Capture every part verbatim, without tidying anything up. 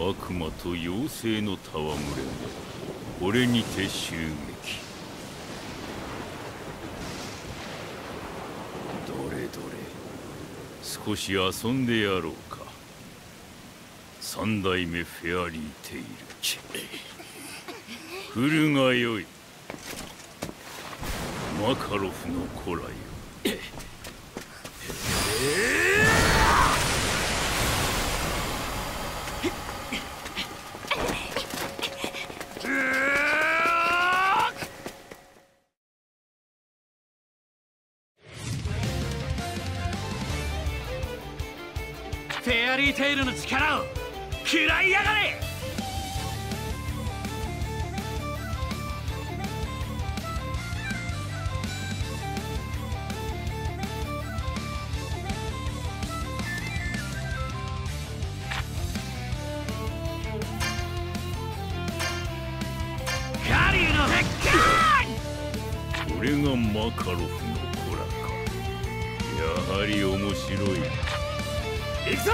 悪魔と妖精の戯れもこれにて襲撃。どれどれ、少し遊んでやろうか。三代目フェアリーテイル、来るがよい。マカロフの子らよ。 フェアリーテイルの力を食らいやがれ。カリュウのこれがマカロフの子らか。やはり面白い。 行くぞ。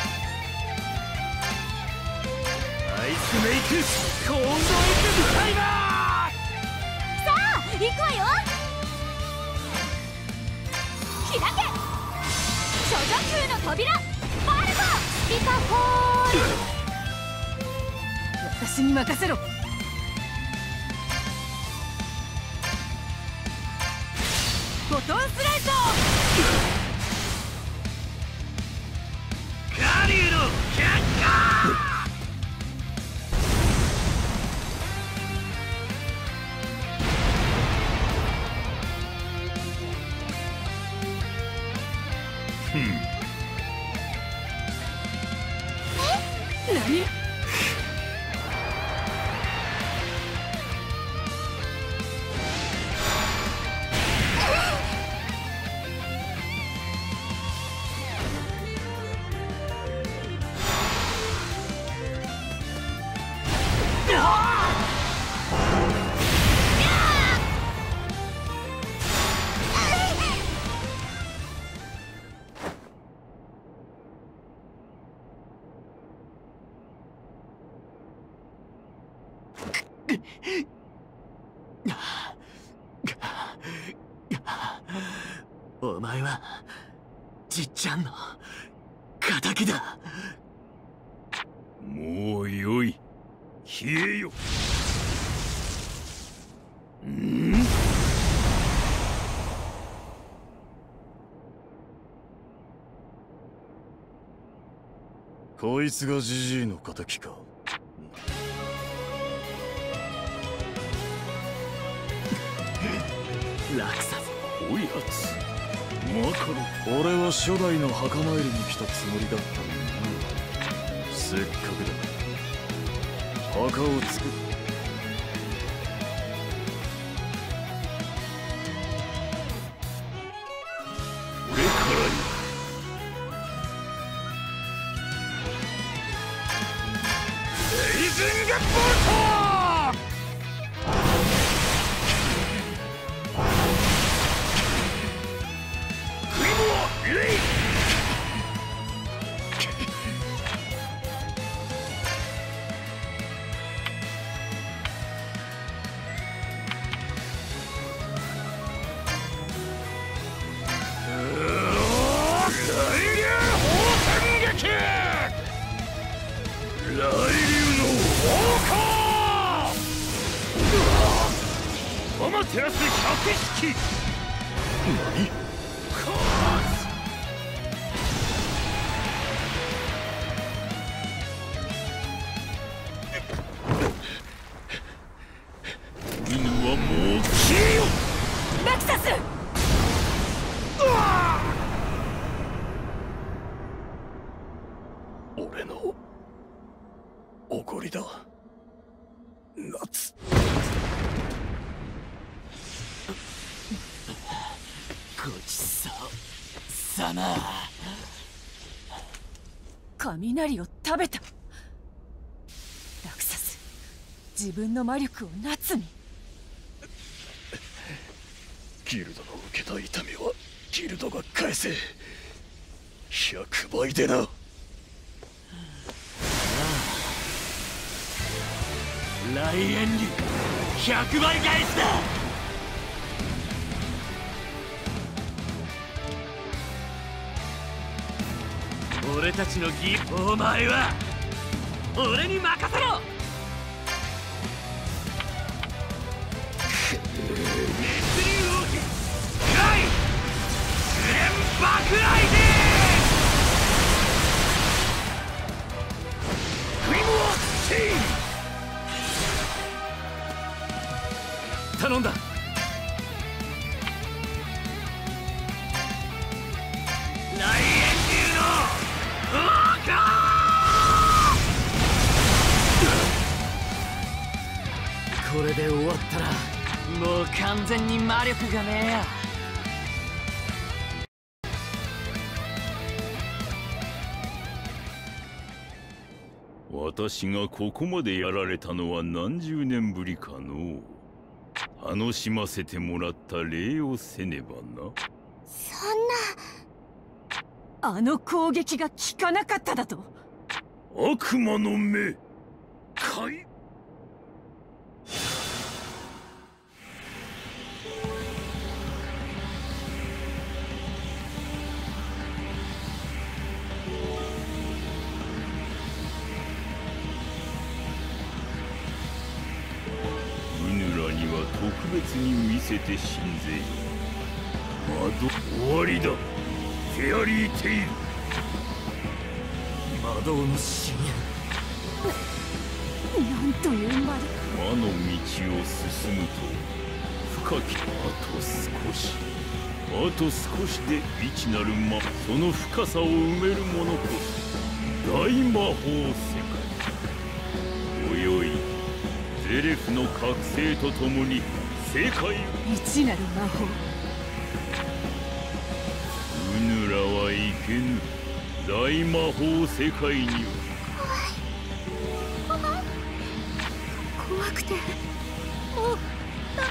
アイスメイクコーンドエッグタイマー。 さあ行くわよ。開け処女級の扉。パルコスピカフォール。私に任せろ。ボトンスライド。 カリュウの却下。 ふん。 え？何？ お前はじっちゃんの敵だ。 もうよい。消えよ。ん？ こいつがジジイの敵か。 ラクサス。 こやつマカロ。 俺は初代の墓参りに来たつもりだったのにな。せっかくだ。墓を作る。 これからよ。 レイジングボルト。 アマテラス百式。何？カーズ。犬はもう消えよ。 ラクサス。 俺のおごりだ。夏。 ごちそうさま。 雷を食べた。ラクサス、自分の魔力をナツに。 ギルドの受けた痛みはギルドが返せ。ひゃくばいでな。 来園流ひゃくばい返しだ。俺たちの義、お前は俺に任せろ。熱流王家ライ連爆雷でクリムワチーン頼んだ。来園流の王家これで終わったらもう完全に魔力がねえや。 私がここまでやられたのは何十年ぶりかのう。楽しませてもらった礼をせねばな。 そんな。あの攻撃が効かなかっただと。 悪魔の目かい。特別に見せてしんぜよ。窓終わりだ。フェアリーテイル。 魔導の深淵。なんという魔力。 魔の道を進むと深きあと少しあと少しで未知なる魔、その深さを埋めるものこそ大魔法世界。およいゼレフの覚醒とともに世界未知なる魔法。 うぬらはいけぬ大魔法世界には。 怖い怖い怖くてもうダ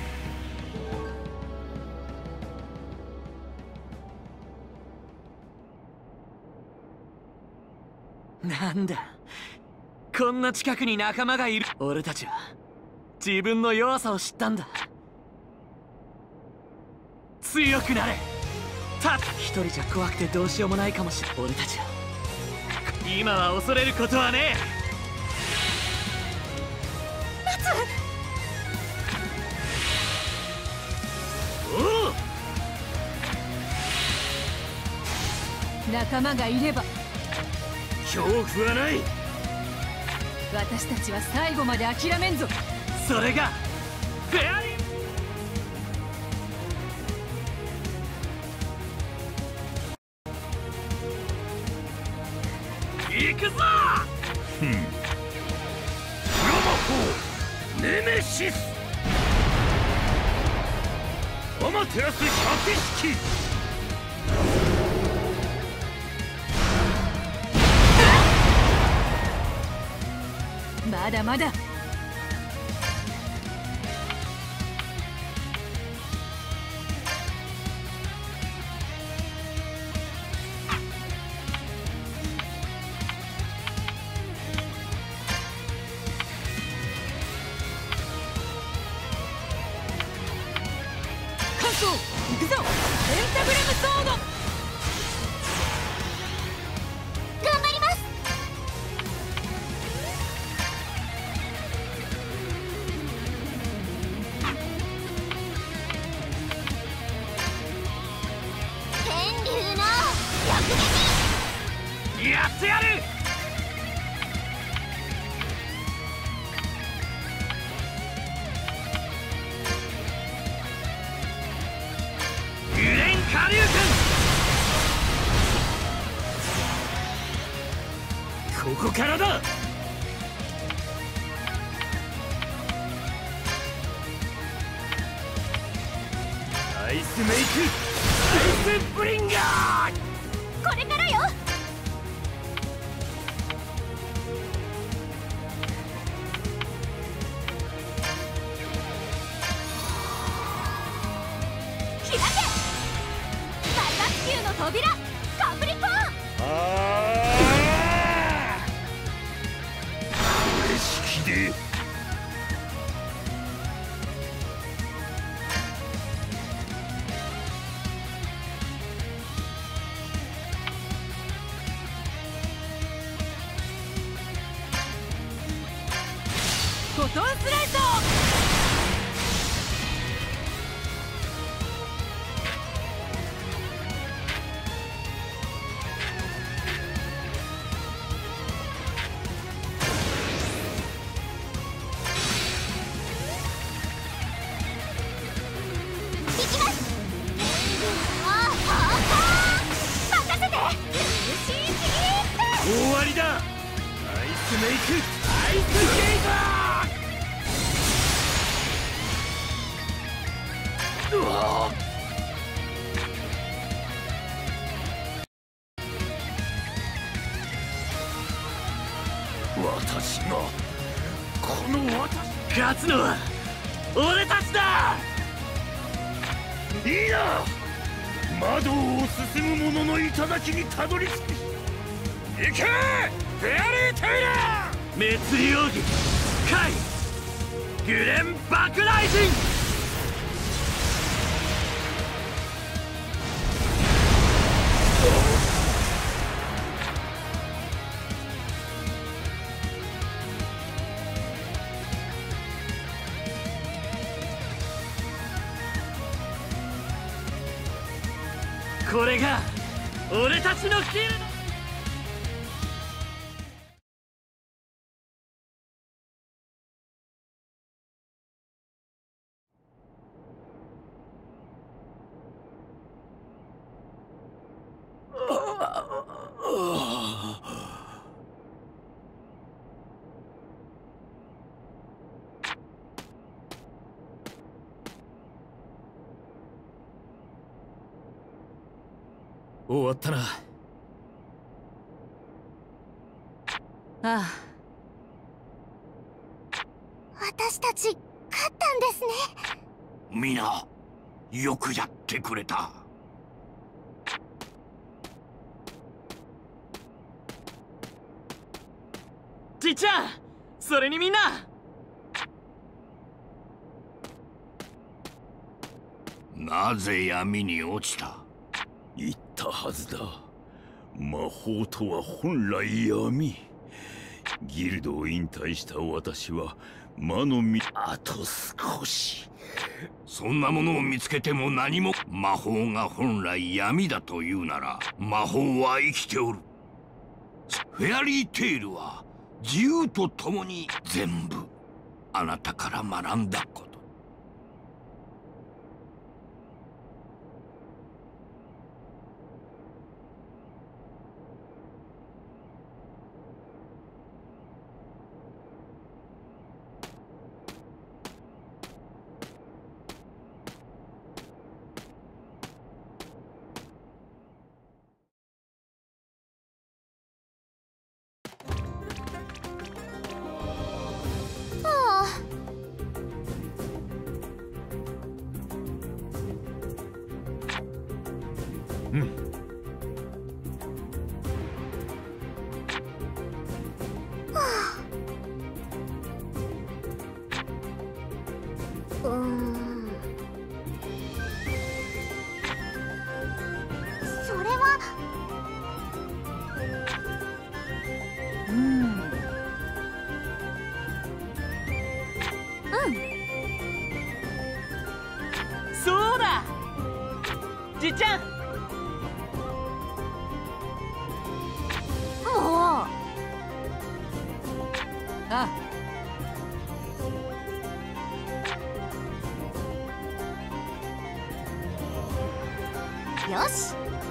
夜。なんだこんな近くに仲間がいる。俺たちは自分の弱さを知ったんだ。強くなれ。た一人じゃ怖くてどうしようもないかもしれない。俺たちは今は恐れることはねえ。 待つおつ。仲間がいれば恐怖はない。 私たちは最後まで諦めんぞ。 それがフェアリー。行くぞ。 ふん。プロ魔法ネメシスアマテラス百式。 まだまだ。関東行くぞ。ペンタグラムソード。頑張ります。天竜の逆撃。 やってやる。ユレンカリュウ君、ここからだ。アイスメイクアイスブリンガー。 これからよ。開け。大学級の扉カプリコーン。 ああこれ式でフォトンスライド。 終わりだ。アイスメイクアイスゲイザー。うわ私がこの私勝つのは俺たちだ。 いいな。窓を進む者の頂にたどり着く。行けフェアリーテイラー。 滅流儀カイグレン爆雷神。これが俺たちのキルだ。終わったな。 ああ、 私たち勝ったんですね。 皆よくやってくれた。 じいちゃん、それにみんな。 なぜ闇に落ちた。言ったはずだ。魔法とは本来闇。ギルドを引退した私は魔のみあと少し。そんなものを見つけても何も。魔法が本来闇だというなら魔法は生きておる。フェアリーテイルは自由とともに全部あなたから学んだこと。 うーん、それはうんうん、 そうだじいちゃん。 もうあよし。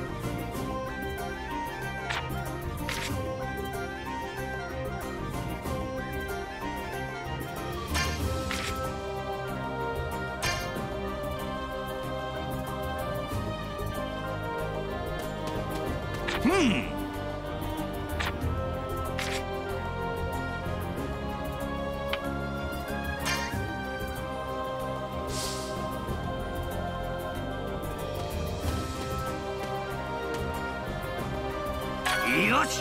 うんよし。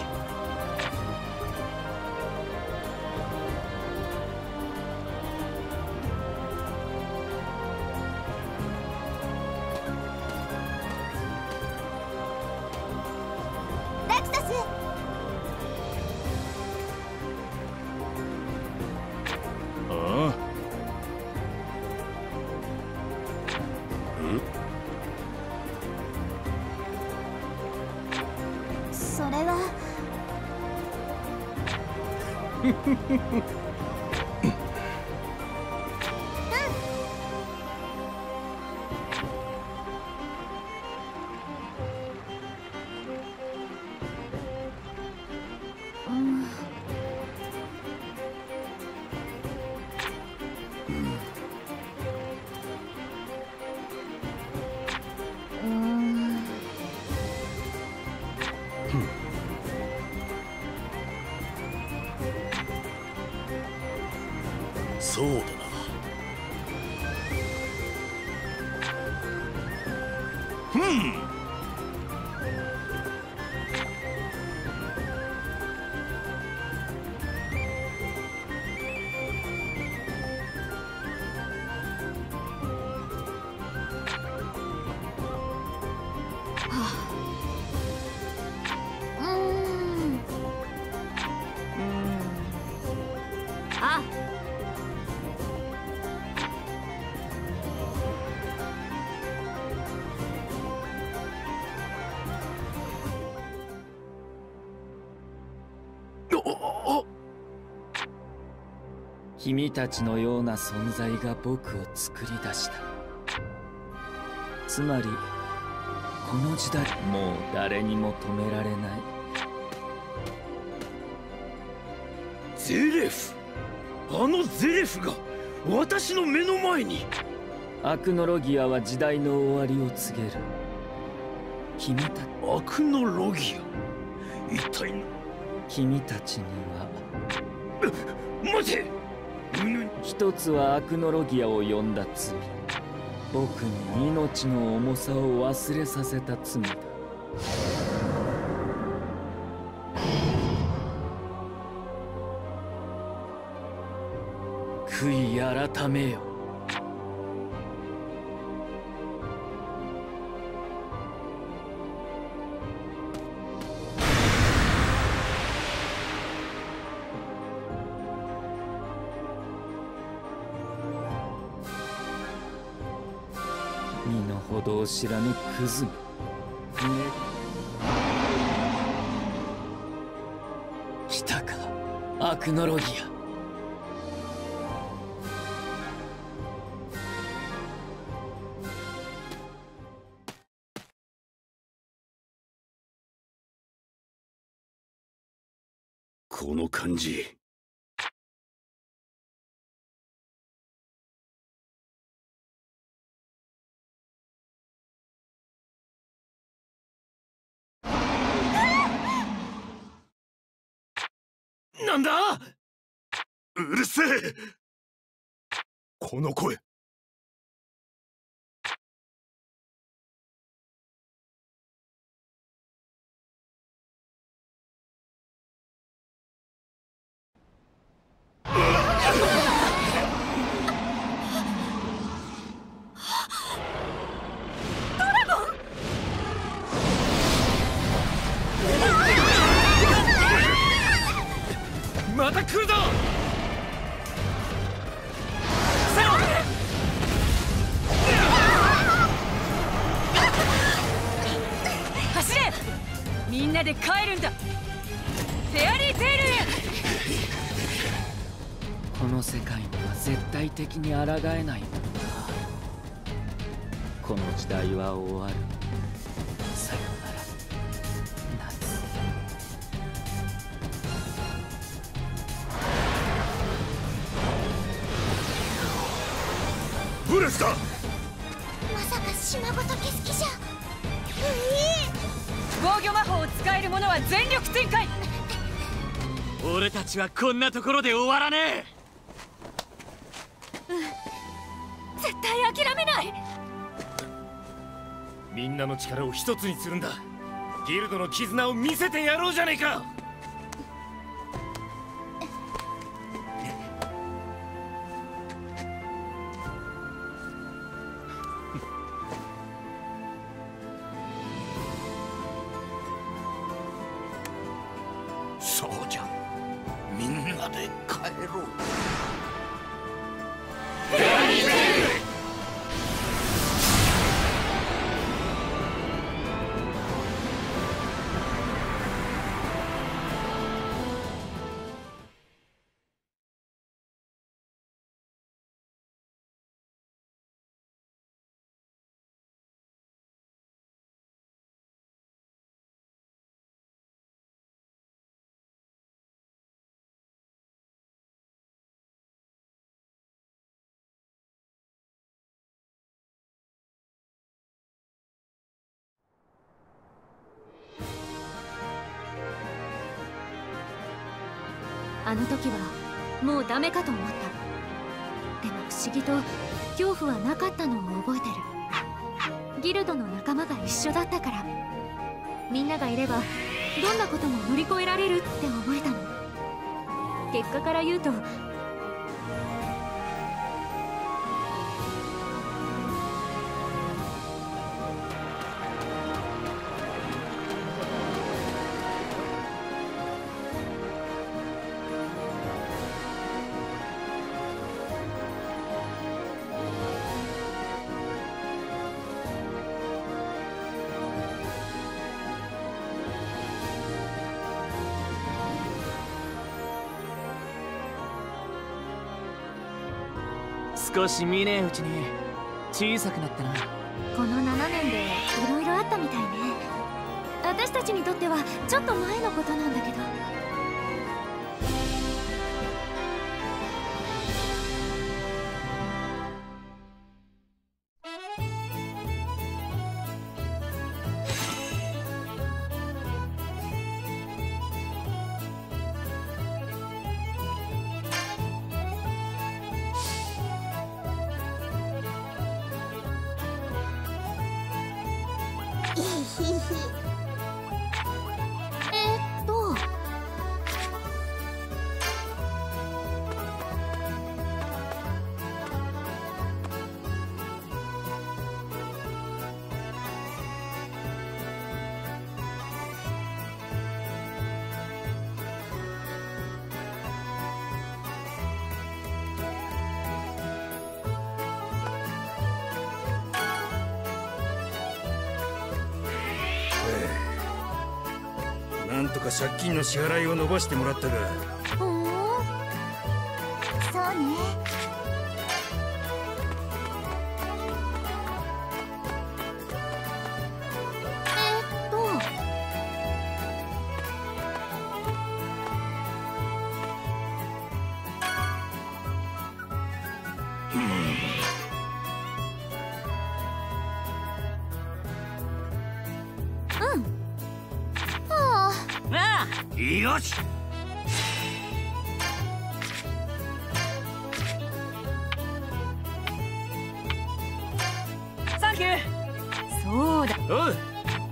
ラクサス。 あそれはそうだな。ふん。 君たちのような存在が僕を作り出した。つまりこの時代、もう誰にも止められない。 ゼレフ、あのゼレフが私の目の前に。 アクノロギアは時代の終わりを告げる。君たアクノロギア、一体。 君たちには待て。 一つはアクノロギアを呼んだ罪、僕に命の重さを忘れさせた罪だ。悔い改めよ。身の程を知らぬクズめ。来たか、アクノロギア。 この感じ。なんだ？うるせえ！この声。また来るぞ！ 走れ！みんなで帰るんだ。フェアリーテイルへ。 この世界には絶対的に抗えないものだ。この時代は終わる。さよなら、夏。 ブレスだ！ まさか島ごと消す気じゃ。 防御魔法を使える者は全力展開。 俺たちはこんなところで終わらねうん、絶対諦めない。 みんなの力を一つにするんだ。ギルドの絆を見せてやろうじゃねえか。そうじゃ、みんなで帰ろう。 あの時はもうダメかと思った。でも不思議と恐怖はなかったのを覚えてる。ギルドの仲間が一緒だったから、みんながいればどんなことも乗り越えられるって思えたの。結果から言うと少し見ねえうちに小さくなったな。 このななねんでいろいろあったみたいね。私たちにとってはちょっと前のことなんだけど。えーっとなんとか借金の支払いを伸ばしてもらったが。 ほーん、そうね。 えーっとよし。 サンキュー。そうだ。 おう。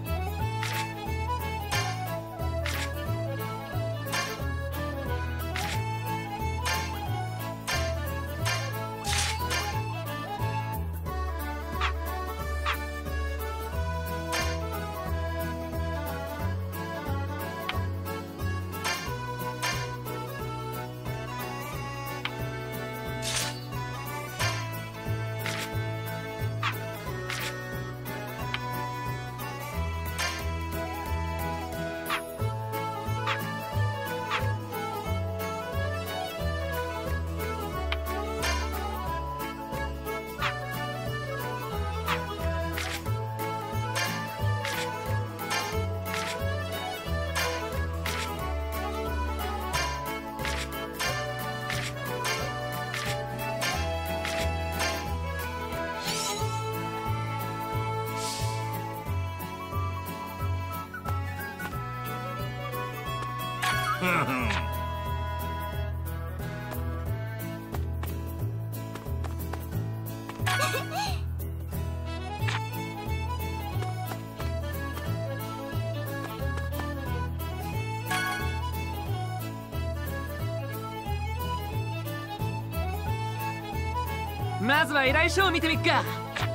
まずは依頼書を見てみっか。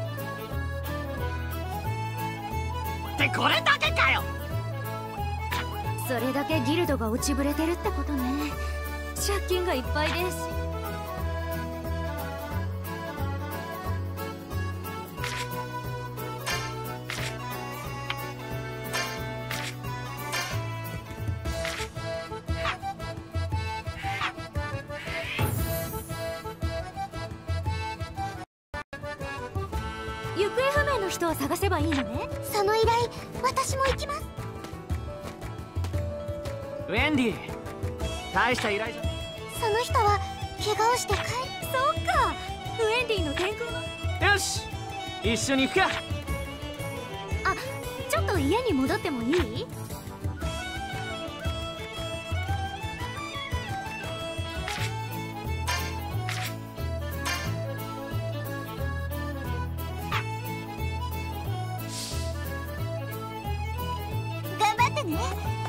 ってこれだけかよ。 それだけギルドが落ちぶれてるってことね。借金がいっぱいです。行方不明の人を探せばいいのね。 その依頼、私も行きます。 ウェンディ、大した依頼じゃ。 その人は怪我をして帰る。 そっか、ウェンディの天空の。 よし、一緒に行くか。 あ、ちょっと家に戻ってもいい？ ってね。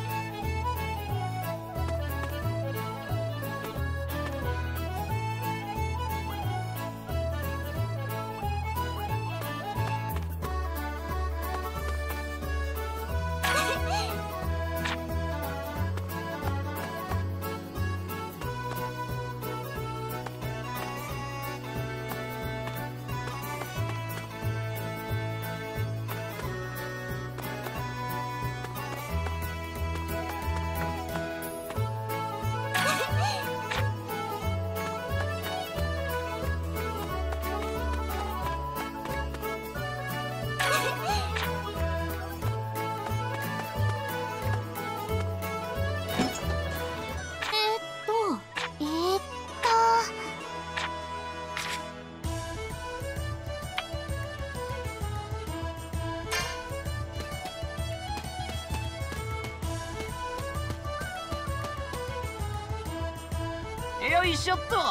よいしょっと。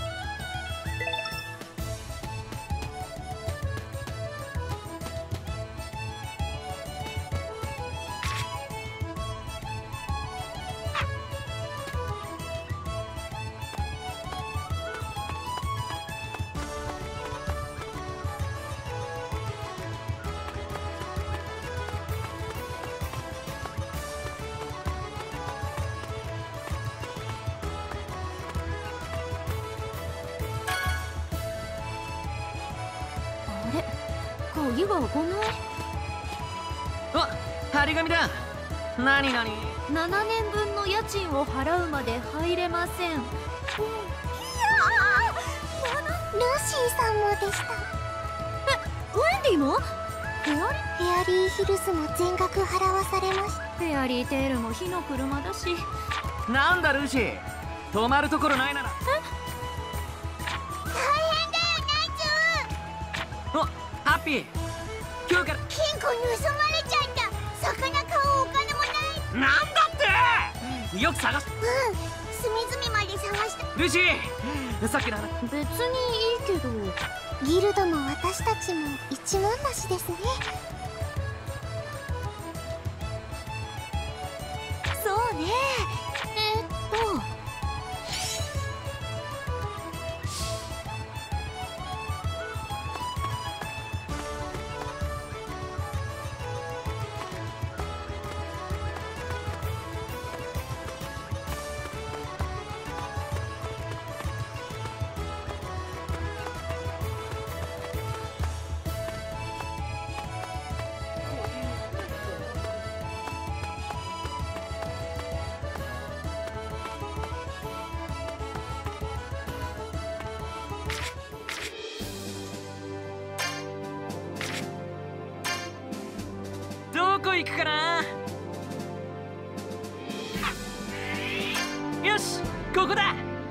鍵が開かない。 あ、張り紙だ。なになに。 ななねんぶんの家賃を払うまで入れません。いやー、 ルーシーさんもでした。 え、ウェンディも？フェアリー？ フェアリーヒルズも全額払わされました。 フェアリーテールも火の車だし。 なんだルーシー、泊まるところないなら。 大変だよ、ナイチュー。 お、ハッピー、今日から金庫盗まれちゃった。魚買うお金もない。 なんだって。よく探し。 うん、隅々まで探した。 ルーシー、さっきの話。 別にいいけど。 ギルドの私たちも一文なしですね。 そうね。えー、っとどこ行くかな。よし、ここだ。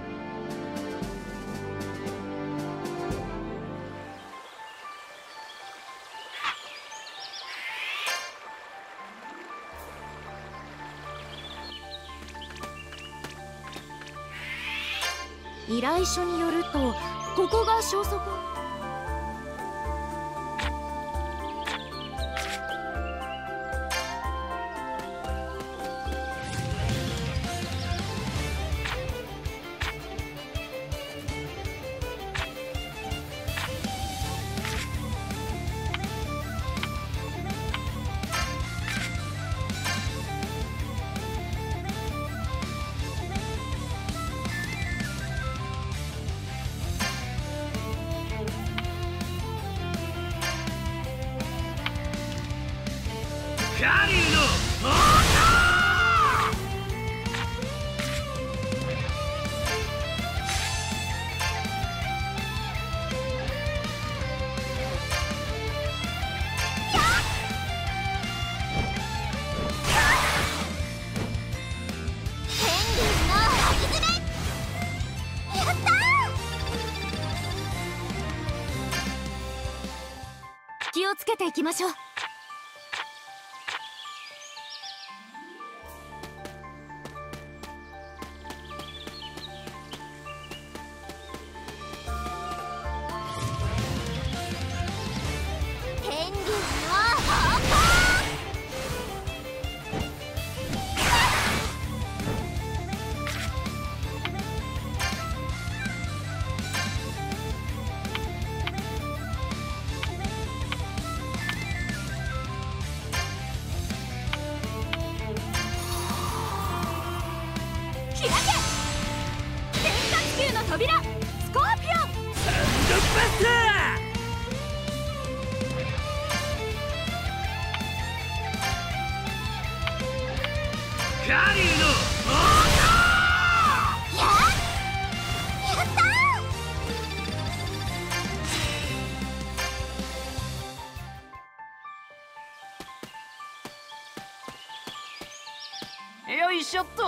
依頼書によると、ここが消息。 カリーの気をつけていきましょう。 天竜のガリューのややったーよいしょっと。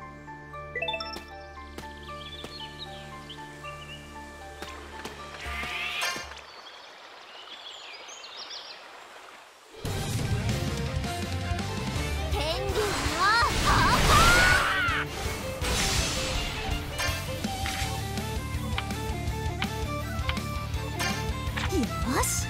よし。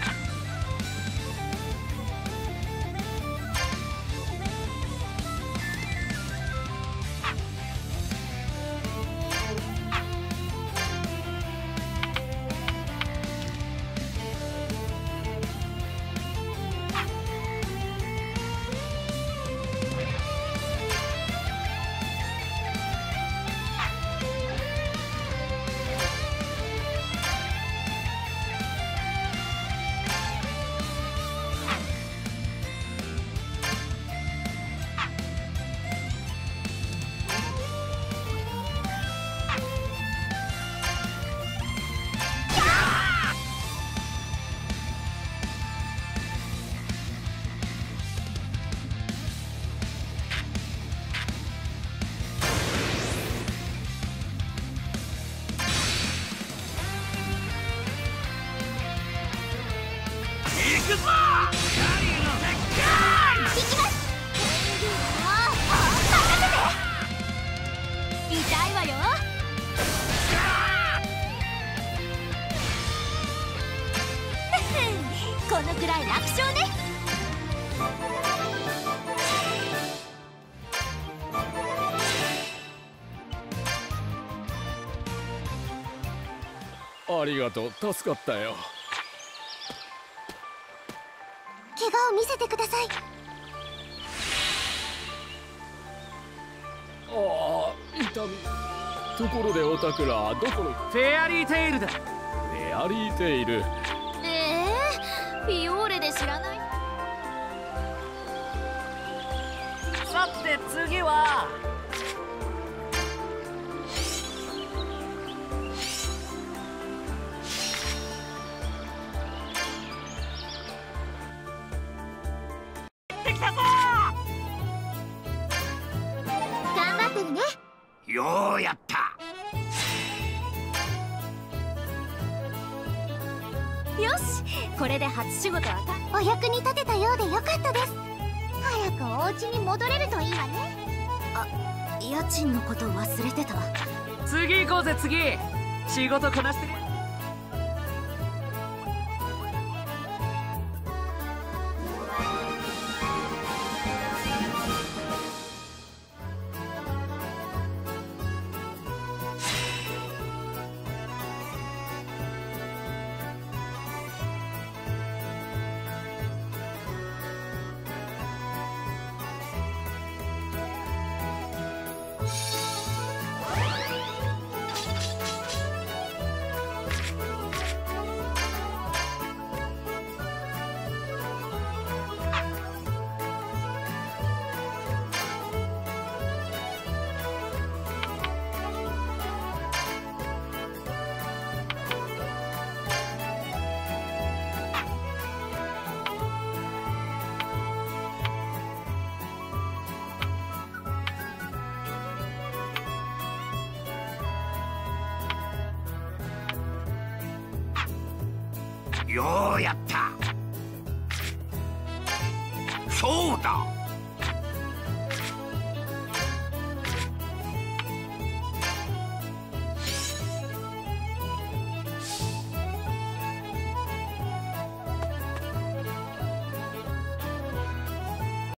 行くぞ。ガリューの行きます。痛いわよ。このくらい楽勝ね。 ありがとう、助かったよ。 怪我を見せてください。 ああ、痛み。ところでおたくらどこの？ フェアリーテイルだ。 フェアリーテイル。 えー、フィオーレで知らない。 さて次は。 頑張ってるね。 ようやった。 よし、これで初仕事はた。 お役に立てたようでよかったです。早くお家に戻れるといいわね。 あ、家賃のこと忘れてた。 次行こうぜ次。仕事こなしてる。 ようやった。そうだ。